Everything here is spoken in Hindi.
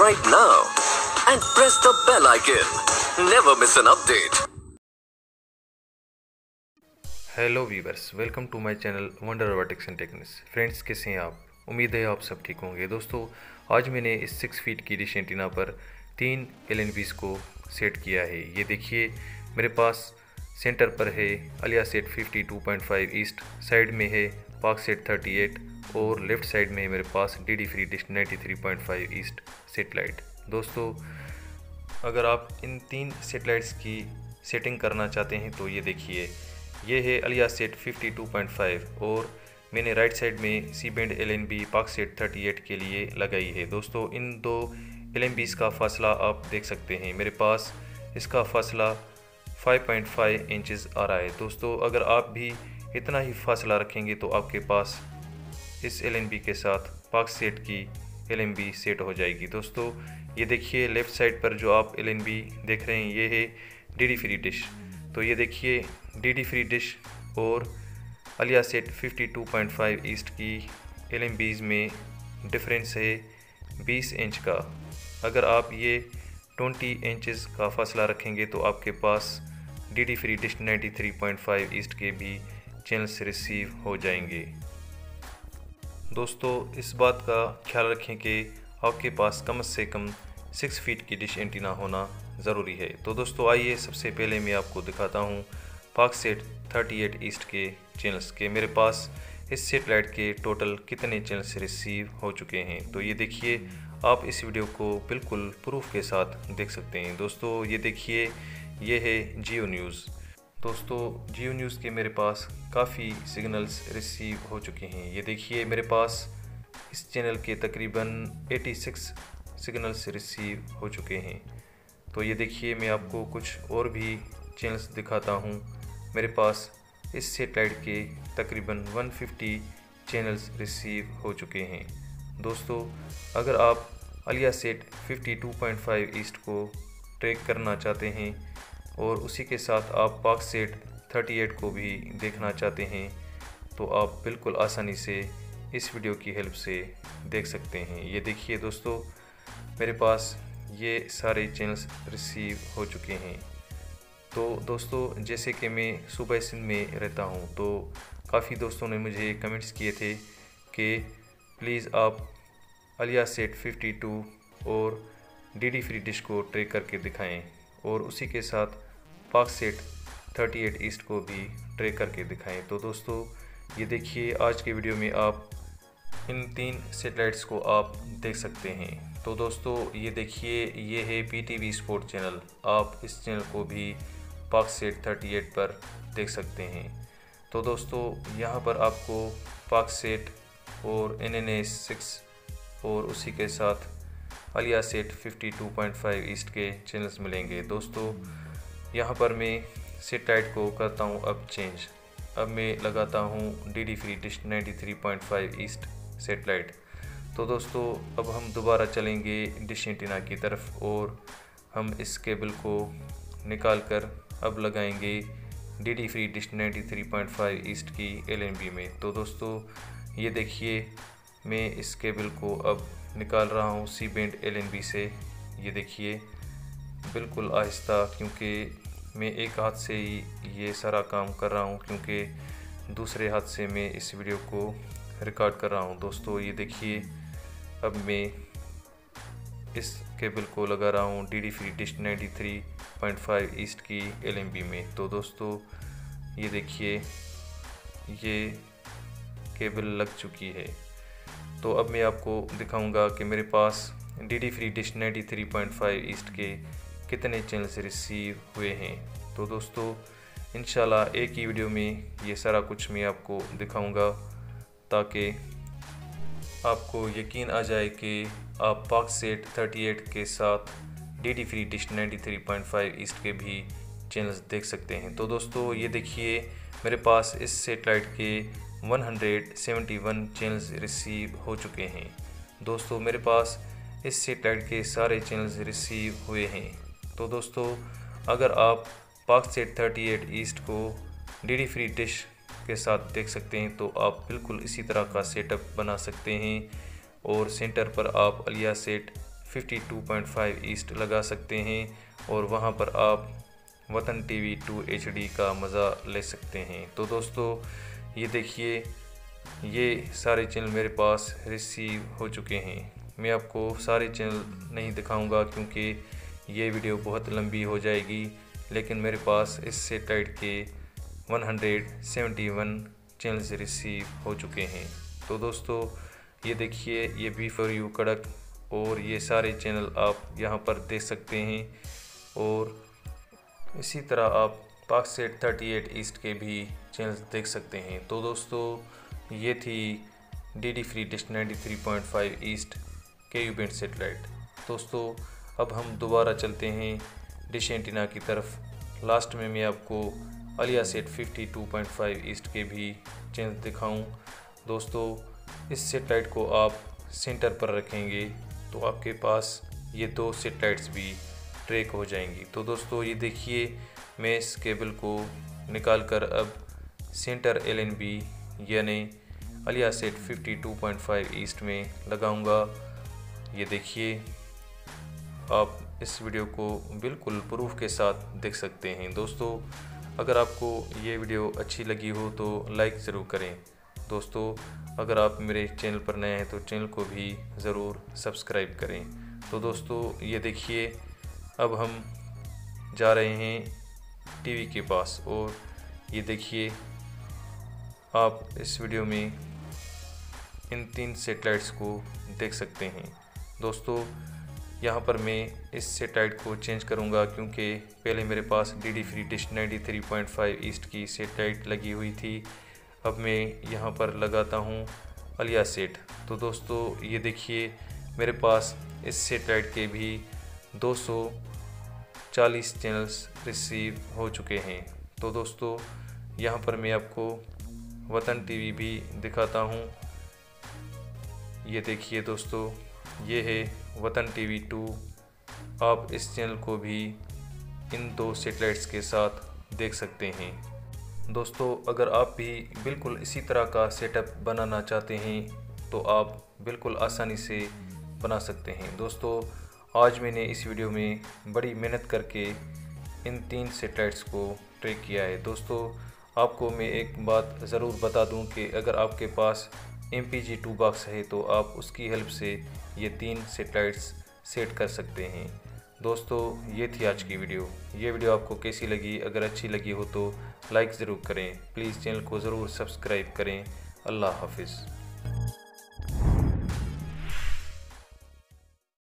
right now and press the bell icon. Never miss an update. Hello viewers, welcome to my channel Wonder Robotics and Technics. Friends, कैसे हैं आप? उम्मीद है आप सब ठीक होंगे। दोस्तों, आज मैंने इस 6 फीट की डिश एंटीना पर 3 LNBs को सेट किया है। ये देखिए, मेरे पास सेंटर पर है अलियासेट 52.5 ईस्ट, साइड में है पाकसेट 38 और लेफ़्ट साइड में है मेरे पास DD free dish 93.5 east satellite. दोस्तों, अगर आप इन 3 सेटेलाइट्स की सेटिंग करना चाहते हैं तो ये देखिए, ये है अलियासेट 52.5 और मैंने राइट साइड में सी बैंड LNB पाकसेट 38 के लिए लगाई है। दोस्तों, इन 2 LNBs का फासला आप देख सकते हैं। मेरे पास इसका फासला 5.5 इंचज़ आ रहा है। दोस्तों, अगर आप भी इतना ही फासला रखेंगे तो आपके पास इस LNB के साथ पाकसेट की LNB सेट हो जाएगी। दोस्तों, ये देखिए, लेफ़्ट साइड पर जो आप LNB देख रहे हैं ये है DD फ्री डिश। तो ये देखिए, DD फ्री डिश और अलियासेट 52.5 ईस्ट की LNBs में डिफरेंस है 20 इंच का। अगर आप ये 20 इंचज़ का फासला रखेंगे तो आपके पास DD फ्री डिश 93.5 ईस्ट के भी चैनल्स रिसीव हो जाएंगे। दोस्तों, इस बात का ख्याल रखें कि आपके पास कम से कम 6 फीट की डिश एंटीना होना ज़रूरी है। तो दोस्तों, आइए सबसे पहले मैं आपको दिखाता हूँ पाकसेट 38 ईस्ट के चैनल्स के मेरे पास इस सेटेलाइट के टोटल कितने चैनल्स रिसीव हो चुके हैं। तो ये देखिए, आप इस वीडियो को बिल्कुल प्रूफ के साथ देख सकते हैं। दोस्तों, ये देखिए, ये है जियो न्यूज़। दोस्तों, जियो न्यूज़ के मेरे पास काफ़ी सिग्नल्स रिसीव हो चुके हैं। ये देखिए, मेरे पास इस चैनल के तकरीबन 86 सिग्नल्स रिसीव हो चुके हैं। तो ये देखिए, मैं आपको कुछ और भी चैनल्स दिखाता हूँ। मेरे पास इस सेटेलाइट के तकरीबन 150 चैनल्स रिसीव हो चुके हैं। दोस्तों, अगर आप अलियासेट 52.5 ईस्ट को ट्रैक करना चाहते हैं और उसी के साथ आप पाकसेट 38 को भी देखना चाहते हैं तो आप बिल्कुल आसानी से इस वीडियो की हेल्प से देख सकते हैं। ये देखिए दोस्तों, मेरे पास ये सारे चैनल्स रिसीव हो चुके हैं। तो दोस्तों, जैसे कि मैं सूबा सिंध में रहता हूँ तो काफ़ी दोस्तों ने मुझे कमेंट्स किए थे कि प्लीज़ आप अलियासेट 52 और DD फ्री डिश को ट्रैक करके दिखाएं और उसी के साथ पाकसेट 38 ईस्ट को भी ट्रैक करके दिखाएं। तो दोस्तों, ये देखिए, आज के वीडियो में आप इन 3 सेटेलाइट्स को आप देख सकते हैं। तो दोस्तों, ये देखिए, ये है PTV स्पोर्ट चैनल। आप इस चैनल को भी पाकसेट 38 पर देख सकते हैं। तो दोस्तों, यहाँ पर आपको पाकसेट और NNS 6 और उसी के साथ अलियासेट 52.5 ईस्ट के चैनल्स मिलेंगे। दोस्तों, यहाँ पर मैं सेटेलाइट को करता हूँ अब चेंज। अब मैं लगाता हूँ DD free dish 93.5 east satellite. तो दोस्तों, अब हम दोबारा चलेंगे डिश एंटीना की तरफ और हम इस केबल को निकाल कर अब लगाएंगे DD फ्री डिश 93.5 ईस्ट की LNB में। तो दोस्तों, ये देखिए, मैं इस केबल को अब निकाल रहा हूँ सी बैंड LNB से। ये देखिए, बिल्कुल आहिस्ता, क्योंकि मैं एक हाथ से ही ये सारा काम कर रहा हूँ क्योंकि दूसरे हाथ से मैं इस वीडियो को रिकॉर्ड कर रहा हूँ। दोस्तों, ये देखिए, अब मैं इस केबल को लगा रहा हूँ DD फ्री डिश 93.5 ईस्ट की LNB में। तो दोस्तों, ये देखिए, ये केबल लग चुकी है। तो अब मैं आपको दिखाऊंगा कि मेरे पास DD फ्री डिश 93.5 ईस्ट के कितने चैनल्स रिसीव हुए हैं। तो दोस्तों, इंशाल्लाह एक ही वीडियो में ये सारा कुछ मैं आपको दिखाऊंगा ताकि आपको यकीन आ जाए कि आप पाकसेट 38 के साथ DD फ्री डिश 93.5 ईस्ट के भी चैनल्स देख सकते हैं। तो दोस्तों, ये देखिए, मेरे पास इस सेटेलाइट के 171 चैनल्स रिसीव हो चुके हैं। दोस्तों, मेरे पास इस सेटेलाइट के सारे चैनल्स रिसीव हुए हैं। तो दोस्तों, अगर आप पाकसेट 38 ईस्ट को DD फ्री डिश के साथ देख सकते हैं तो आप बिल्कुल इसी तरह का सेटअप बना सकते हैं और सेंटर पर आप अलियासेट 52.5 ईस्ट लगा सकते हैं और वहां पर आप वतन टीवी 2 HD का मज़ा ले सकते हैं। तो दोस्तों ये देखिए, ये सारे चैनल मेरे पास रिसीव हो चुके हैं। मैं आपको सारे चैनल नहीं दिखाऊंगा क्योंकि ये वीडियो बहुत लंबी हो जाएगी, लेकिन मेरे पास इस सैटेलाइट के 171 चैनल्स रिसीव हो चुके हैं। तो दोस्तों ये देखिए, ये बी फॉर यू कड़क और ये सारे चैनल आप यहाँ पर देख सकते हैं। और इसी तरह आप पाकसेट 38 ईस्ट के भी चैनल्स देख सकते हैं। तो दोस्तों ये थी DD free dish 93.5 east KU band satellite. दोस्तों अब हम दोबारा चलते हैं डिश एंटीना की तरफ। लास्ट में मैं आपको अलियासेट 52.5 ईस्ट के भी चैनल दिखाऊं। दोस्तों इस सैटेलाइट को आप सेंटर पर रखेंगे तो आपके पास ये दो सैटेलाइट्स भी ट्रैक हो जाएंगी। तो दोस्तों ये देखिए, मैं इस केबल को निकाल कर अब सेंटर LNB यानी अलियासेट 52.5 ईस्ट में लगाऊंगा। ये देखिए, आप इस वीडियो को बिल्कुल प्रूफ के साथ देख सकते हैं। दोस्तों अगर आपको ये वीडियो अच्छी लगी हो तो लाइक ज़रूर करें। दोस्तों अगर आप मेरे चैनल पर नए हैं तो चैनल को भी ज़रूर सब्सक्राइब करें। तो दोस्तों ये देखिए, अब हम जा रहे हैं टीवी के पास और ये देखिए, आप इस वीडियो में इन 3 सैटेलाइट्स को देख सकते हैं। दोस्तों यहाँ पर मैं इस सैटेलाइट को चेंज करूँगा क्योंकि पहले मेरे पास DD फ्री डिश 93.5 ईस्ट की सैटेलाइट लगी हुई थी। अब मैं यहाँ पर लगाता हूँ अलियासेट। तो दोस्तों ये देखिए, मेरे पास इस सैटेलाइट के भी 240 चैनल्स रिसीव हो चुके हैं। तो दोस्तों यहाँ पर मैं आपको वतन टीवी भी दिखाता हूँ। ये देखिए दोस्तों, ये है वतन टीवी 2। आप इस चैनल को भी इन 2 सैटेलाइट्स के साथ देख सकते हैं। दोस्तों अगर आप भी बिल्कुल इसी तरह का सेटअप बनाना चाहते हैं तो आप बिल्कुल आसानी से बना सकते हैं। दोस्तों आज मैंने इस वीडियो में बड़ी मेहनत करके इन 3 सैटेलाइट्स को ट्रैक किया है। दोस्तों आपको मैं एक बात ज़रूर बता दूं कि अगर आपके पास MPG 2 बॉक्स है तो आप उसकी हेल्प से ये 3 सैटेलाइट्स सेट कर सकते हैं। दोस्तों ये थी आज की वीडियो। ये वीडियो आपको कैसी लगी? अगर अच्छी लगी हो तो लाइक ज़रूर करें। प्लीज़ चैनल को ज़रूर सब्सक्राइब करें। अल्लाह हाफिज़।